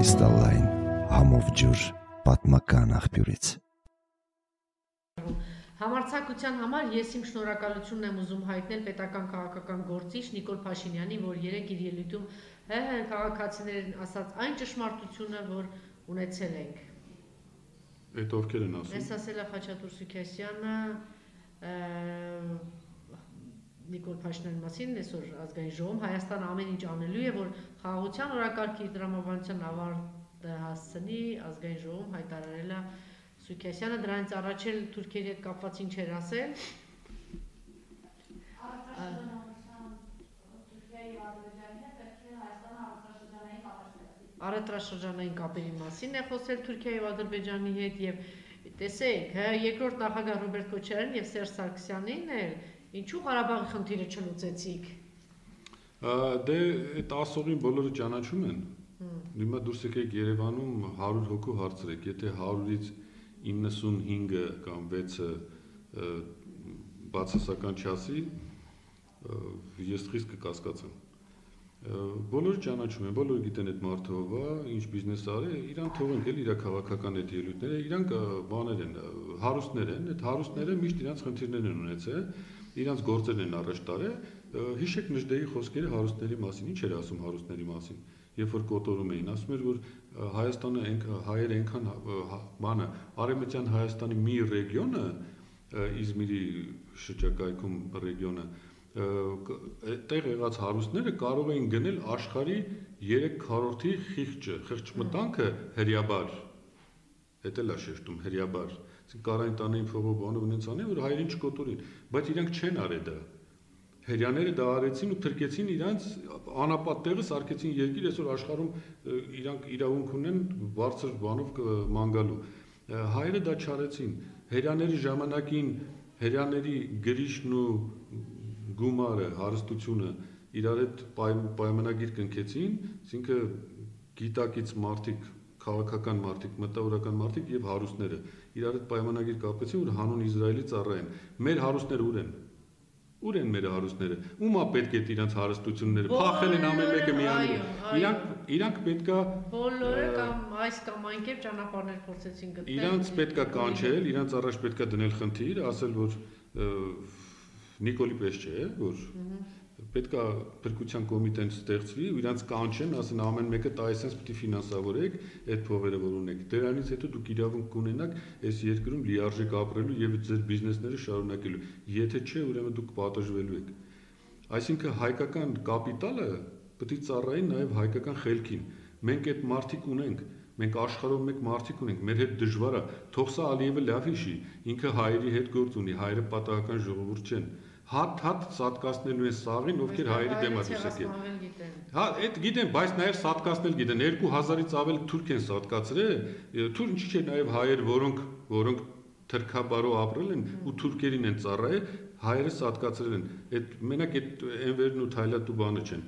Կրիստալային համով ջուր պատմական աղբյուրից։ Համարձակության համար ես իմ շնորհակալությունն եմ ուզում հայտնել պետական քաղաքական գործիչ Նիկոլ Փաշինյանին, որ երեկ իր ելույթում քաղաքացիներին ասաց այն ճշմարտությունը, որ ունեցել ենք։ Այդ ովքեր են ասում։ Ես ասել է Խաչատուր Սուքիասյանը Նիկոլ Փաշինյանի մասին այսօր ազգային ժողովում Հայաստանը ամեն ինչ անելու է, որ խաղաղության օրակարգի դրամաբանության ավարտը հասցնի, ազգային ժողովում հայտարարել է Սուքիասյանը, դրանից առաջ էլ թուրքերի հետ կապված ինչ էր ասել։ Առևտրաշրջանային կապերի մասին է խոսել Թուրքիայի ու Ադրբեջանի հետ եւ տեսեք, երկրորդ նախագահ Ռոբերտ Քոչարյանին եւ Սերժ Սարգսյանին էլ ինչու Ղարաբաղի խնդիրը չլուծեցիք։ Դե այդ ասողին բոլորը ճանաչում են։ Հիմա դուրս եկեք Երևանում 100 հոգու հարցրեք, եթե 100-ից 95-ը կամ 6-ը բացասական չասի, ես խիստ կկասկածեմ։ Բոլորը ճանաչում են, բոլորը գիտեն այդ մարդը ով է, ինչ բիզնես արի, իրան թողենք էլ իր քաղաքական այդ ելույթները, իրանք բաներ են, հարուստներ են, այդ հարուստները միշտ իրանց խնդիրներ են ունեցել, իրանց գործերն են առաջ տարել, հիշեք Նժդեի խոսքերը հարուստների մասին, ինչ էր ասում հարուստների մասին, երբ որ կոտորում էին, ասում էր, որ Հայաստանը հայերը այնքան բանը, արևմտյան Հայաստանի մի ռեգիոնը, Իզմիրի շրջակայքում ռեգիոնը, այդտեղ եղած հարուստները կարող էին գնել աշխարհի 3/4-ի խիղճմտանքը հրյաբար, հետ էլ է շեշտում հրյաբար, կարային տանեին փողով բանով ունենց անեն, որ հայերին չկոտորին, բայց իրանք չեն արել դա, հրյաները դա արեցին ու թրկեցին իրանց անապատ տեղը սարքեցին երկիր, այսօր աշխարհում իրանք իրավունք ունեն բարձր բանով ման գալու, հայերը դա չարեցին, հրյաների ժամանակին հրյաների գրիշն ու գումարը, հարստությունը իրար հետ պայմանագիր կնքեցին, այսինքն գիտակից մարդիկ, քաղաքական մարդիկ, մտավորական մարդիկ եւ հարուստները իրար հետ պայմանագիր կապեցին, որ հանուն Իսրայելի ծառայեն։ Մեր հարուստները ուր են։ Ուր են մեր հարուստները։ Ումա պետք է իրանց հարստությունները փախել են ամեն մեկը միանում։ Իրանք պետքա բոլորը կամ այս կամ այն կերպ ճանապարհներ փորձեցին գտնել։ Իրանց պետքա կանչել, իրանց առաջ պետքա դնել խնդիր, ասել որ Նիկոլի պես չէ, որ պետքա փրկության կոմիտեն ստեղծվի ու իրանց կանչեն, ասեն ամեն մեկը տայսենց պիտի ֆինանսավորեք այդ փողերը, որ ունեք։ Դրանից հետո դուք իրավունք կունենաք այս երկրում լիարժեք ապրելու եւ ձեր բիզնեսները շարունակելու։ Եթե չէ, ուրեմն դուք պատժվելու եք։ Այսինքն հայկական կապիտալը պետք է ծառայի նաեւ հայկական խելքին։ Մենք այդ մարդիկ ունենք, մենք աշխարհում մեկ մարդիկ ունենք, մեր հետ դժվար է, թող սա Ալիևը լավ հիշի, ինքը հայերի հետ գործ ունի, հայերը պատահական ժողովուրդ չեն։ Հատ սատկացնելու են սաղին, ովքեր հայերի դեմ են ուսեկել։ Հա, այդ գիտեն, բայց նաև սատկացնել գիտեն, 2000-ից ավել թուրք են սատկացրել, թուրք ինչի՞ չէ նաև հայեր, որոնք թրքաբարով ապրել են ու թուրքերին են ծառայել, հայերը սատկացրել են։ Այդ մենակ այդ Էնվերն ու Թայլատու բանը չեն։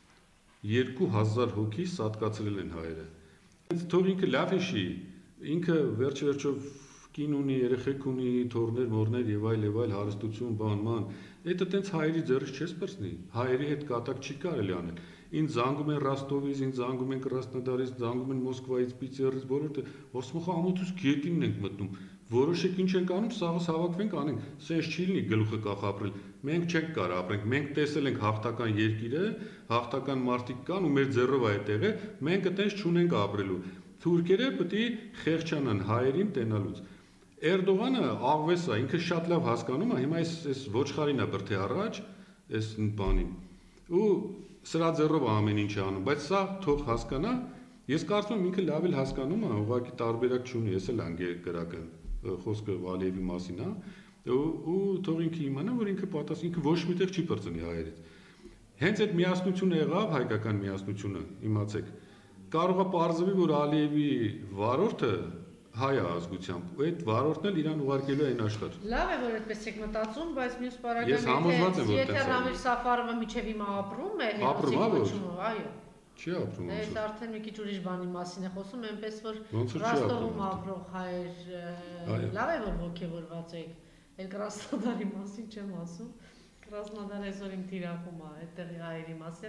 2000 հոգի սատկացրել են հայերը։ Թող ինքը լավ հիշի, ինքը վերջ-վերջով կին ունի, երեխեք ունի, թորներ, մորներ եւ այլ հարստություն, բան, դա տենց հայերի ձեռից չես պրծնի, հայերի հետ կատակ չի կարելի անել։ Ինձ զանգում են Ռոստովից, ինձ զանգում են Կրասնոդարից, զանգում են Մոսկվայից, Պիտերից, բոլորը, ոսմոխա ամոթուս գետինն ենք մտնում։ Որոշեք ինչ ենք անում, սաղս հավաքվենք անենք, սենց չի լինի գլուխը կախ ապրել։ Մենք չենք կարող ապրենք, մենք տեսել ենք հաղթական երկիրը, հաղթական մարդիկ կան ու մեր ձեռով է այդտեղ է, մենք այդպես չունենք ապրելու։ Թուրքերը պետք է խեղճանան հայերին տենալուց։ Էրդողանը աղվես է, ինքը շատ լավ հասկանում է, հիմա այս ոչխարին է բրդի առաջ, այս բանին։ Ու սրա ձեռով ամեն ինչ անում, բայց սա թող հասկանա, ես կարծում եմ ինքը լավ էլ հասկանում է, ուղղակի տարբերակ չունի, ես էլ անգերակը խոսքը Ալիևի մասին է, ու թող ինքը իմանա, որ ինքը պատասխան, ինքը ոչ միտեղ չի պրծնի հայերից։ Հենց այդ միասնությունը եղավ, հայկական միասնությունը, իմացեք, կարող է պարզվի, որ Ալիևի վարորդը հայ ազգությամբ, այդ վարորդն էլ իրան ուղարկելու է այն աշխարհ։ Լավ է, որ այդպես եք մտածում, բայց մյուս Ես համոզված եմ, որ եթե Ռամիլ Սաֆարովը միջև հիմա ապրում է, այո։ Չի ապրում։ Այս արդեն մի քիչ ուրիշ բանի մասին է խոսում, այնպես որ Ռոստովում ապրող հայեր, լավ է, որ ոգևորված եք, այլ Կրասնոդարի մասին չեմ ասում, Կրասնոդարը այսօր իմ թիրախում է, այդտեղի հայերի մասին,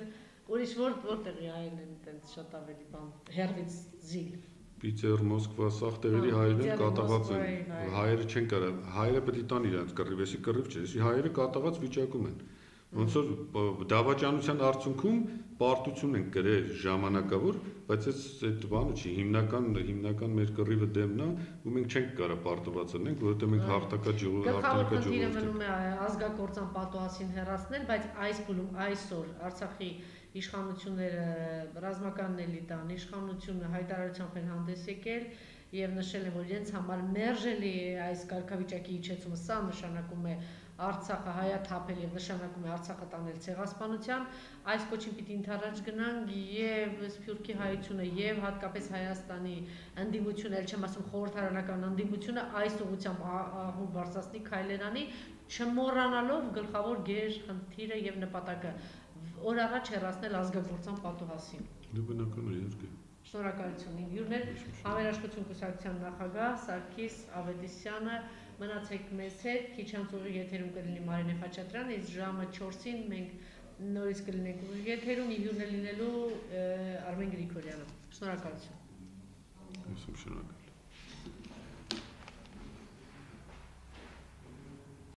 Ուրիշ որտեղի հայերն են տենց շատ ավելի բան հերվից զիլ։ Պիցեր, Մոսկվա, սաղ տեղերի հայերն կատաղած են, հայերը չեն կարող, հայերը պետք է տան իրենց կռիվ, если կռիվ չէ, если հայերը կատաղած վիճակում են։ Ոնց որ դավաճանության արդյունքում պարտություն են կրել ժամանակավոր, բայց այդ բանը չի, հիմնական մեր կռիվը դեմն է, ու մենք չենք կարող պարտված լինենք, որովհետև մենք հաղթակա ժողովուրդ ենք։ Մնում է ազգակործան պատոհասին հեռացնել, բայց այս փուլում այսօր Արցախի իշխանությունները ռազմական էլիտան, իշխանությունը հայտարարությամբ են հանդես եկել եւ նշել են, որ իրենց համար մերժելի է այս կարգավիճակի իջեցումը, սա նշանակում է Արցախը հայաթափել եւ նշանակում է Արցախը տանել ցեղասպանության, այս կոչին պիտի ընդառաջ գնանք եւ Սփյուռքի հայությունը եւ հատկապես Հայաստանի ընդդիմությունը, ել չեմ ասում խորհրդարանական ընդդիմությունը այս ուղղությամբ ահու բարձրացնի քայլեր անի, չմոռանալով գլխավոր գեր խնդիրը եւ նպատակը օր առաջ հեռացնել ազգակործան պատոհասին։ Դու բնական է իհարկե։ Շնորհակալություն ինքնուրներ Համերաշխություն կուսակցության նախագահ Սարգիս Ավետիսյանը մնացեք մեզ հետ, քիչ անց ուղիղ եթերում կլինի Մարինե Խաչատրյանը, իսկ ժամը 4-ին մենք նորից կլինենք ուղիղ եթերում, ինքնուրներ լինելու Արմեն Գրիգորյանը։ Շնորհակալություն։ Շնորհակալ